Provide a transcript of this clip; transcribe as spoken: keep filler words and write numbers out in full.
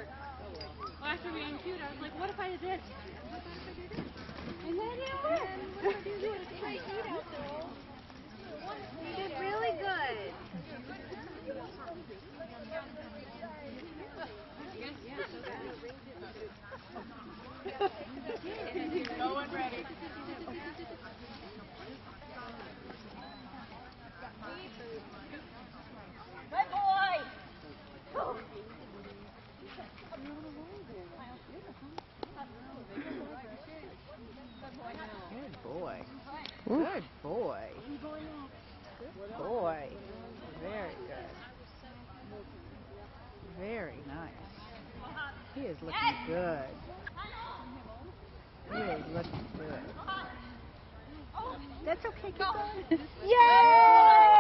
Well, after being cute, I was like, what if I did this? And then it worked. You did really good. No one ready. Good boy. Good boy. Good boy. Good boy. Very good. Very nice. He is looking good. He is looking good. That's okay. Keep going. Yay!